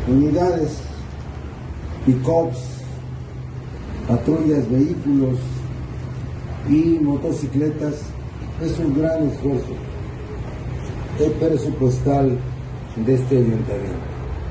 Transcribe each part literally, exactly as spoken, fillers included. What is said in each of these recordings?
unidades, pick-ups, patrullas, vehículos y motocicletas. Es un gran esfuerzo presupuestal de este ayuntamiento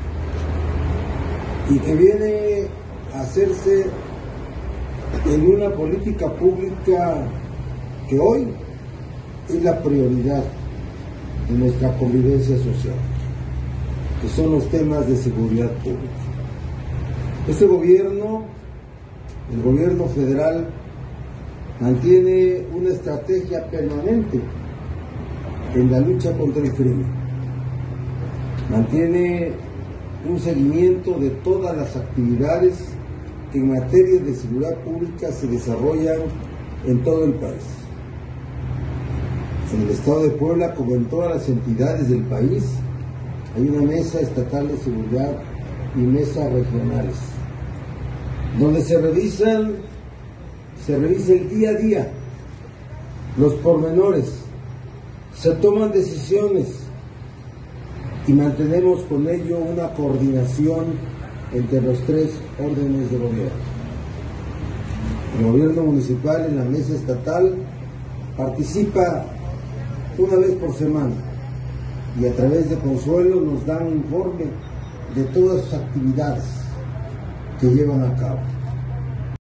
y que viene a hacerse en una política pública que hoy es la prioridad de nuestra convivencia social, que son los temas de seguridad pública. Este gobierno, el gobierno federal, mantiene una estrategia permanente en la lucha contra el crimen. Mantiene un seguimiento de todas las actividades que en materia de seguridad pública se desarrollan en todo el país. En el estado de Puebla, como en todas las entidades del país, hay una mesa estatal de seguridad y mesas regionales, donde se revisan, se revisa el día a día, los pormenores, se toman decisiones y mantenemos con ello una coordinación entre los tres órdenes de gobierno. El gobierno municipal en la mesa estatal participa una vez por semana y a través de Consuelo nos dan informe de todas sus actividades que llevan a cabo.